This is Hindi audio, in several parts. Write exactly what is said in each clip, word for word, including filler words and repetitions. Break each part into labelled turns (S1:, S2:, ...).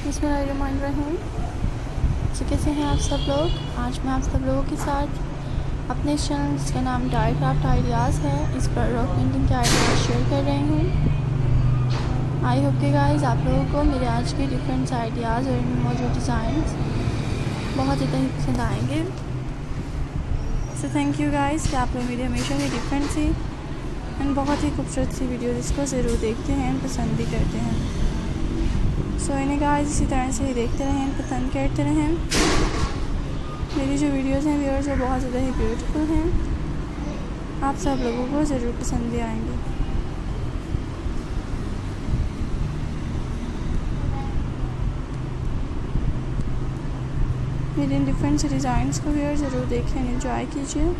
S1: बिस्मिल्लाहिर्रहमानिर्रहीम। तो कैसे हैं आप सब लोग। आज मैं आप सब लोगों के साथ अपने चैनल जिसका नाम डाई क्राफ्ट आइडियाज़ है, इस पर रॉक पेंटिंग के आइडियाज़ शेयर कर रही हूँ। आई होप के गाइस आप लोगों को मेरे आज के डिफरेंट आइडियाज़ और इनमें मौजूद डिज़ाइंस बहुत ज़्यादा ही पसंद आएंगे। सो थैंक यू गाइस कि आप लोग मेरी हमेशा ही डिफरेंट सी एंड बहुत ही खूबसूरत सी वीडियो जिसको ज़रूर देखते हैं, पसंद भी करते हैं। सो so, इन्हें गाइस इसी तरह से ही देखते रहें, पसंद करते रहें। मेरी जो वीडियोज़ हैं व्यूअर्स वो बहुत ज़्यादा ही ब्यूटीफुल हैं, आप सब लोगों को ज़रूर पसंद भी आएंगी। मेरे इन डिफरेंट से डिज़ाइंस को व्यूअर्स ज़रूर देखें, एंजॉय कीजिए।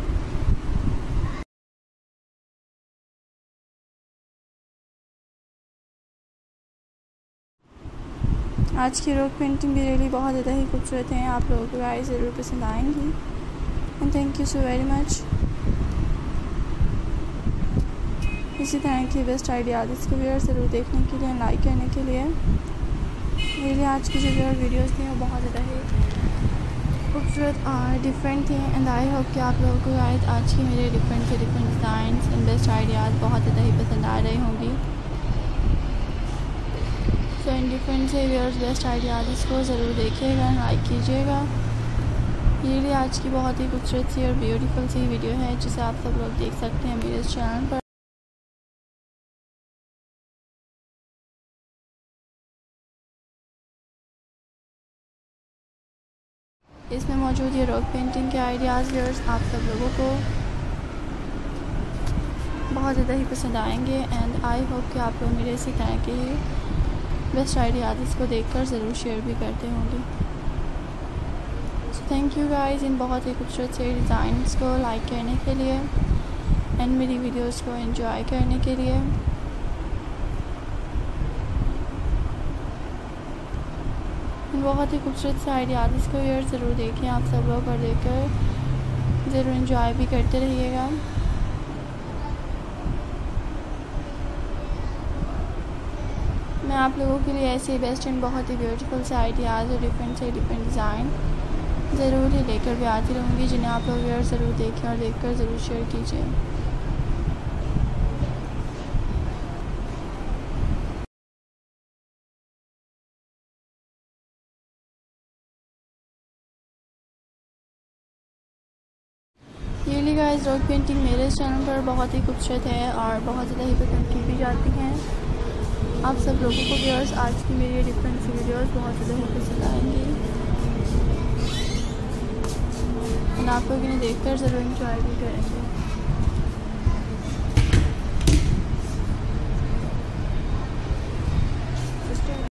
S1: आज की रॉक पेंटिंग भी रियली बहुत ज़्यादा ही खूबसूरत हैं, आप लोगों को गाइस ज़रूर पसंद आएंगी। And thank you so very much. इसी तरह की बेस्ट आइडियाज़ इसको व्यूअर ज़रूर देखने के लिए, लाइक करने के लिए। मेरे आज की जो व्यूअर वीडियोज़ थी वो बहुत ज़्यादा ही खूबसूरत और डिफरेंट थी। एंड आई होप कि आप लोगों को गाइस आज की मेरे डिफरेंट से different designs and best ideas बहुत ज़्यादा ही पसंद आ रही होंगी। तो इन डिफरेंट से व्यूअर्स बेस्ट आइडियाज़ इसको ज़रूर देखिएगा, लाइक कीजिएगा। ये लिए आज की बहुत ही खूबसूरत सी और ब्यूटीफुल सी वीडियो है जिसे आप सब लोग देख सकते हैं मेरे इस चैनल पर। इसमें मौजूद ये रॉक पेंटिंग के आइडियाज़ व्यूअर्स आप सब लोगों को बहुत ज़्यादा ही पसंद आएंगे। एंड आई होप कि आप लोग मेरे इसी तरह के ही बेस्ट आइडियाज़ इसको देखकर ज़रूर शेयर भी करते होंगे। सो थैंक यू गाइस इन बहुत ही खूबसूरत से डिज़ाइंस को लाइक करने के लिए एंड मेरी वीडियोस को एंजॉय करने के लिए। इन बहुत ही खूबसूरत से आइडियाज़ इसको यार ज़रूर देखें आप सब लोग और देखकर ज़रूर एंजॉय भी करते रहिएगा। मैं आप लोगों के लिए ऐसे बेस्ट एंड बहुत ही ब्यूटीफुल से आइडियाज़ और डिफरेंट से डिफरेंट डिज़ाइन ज़रूर ही लेकर भी आती रहूँगी, जिन्हें आप लोग यार ज़रूर देखें और देखकर ज़रूर शेयर कीजिए। ये गाइस रॉक पेंटिंग मेरे चैनल पर बहुत ही खूबसूरत है और बहुत ज़्यादा ही पसंद की भी जाती हैं। आप सब लोगों को व्यूअर्स आज की मेरी डिफरेंट सी वीडियोस बहुत ज़्यादा ही पसंद आएंगी और आप लोग इन्हें देखकर ज़रूर एंजॉय भी करेंगे।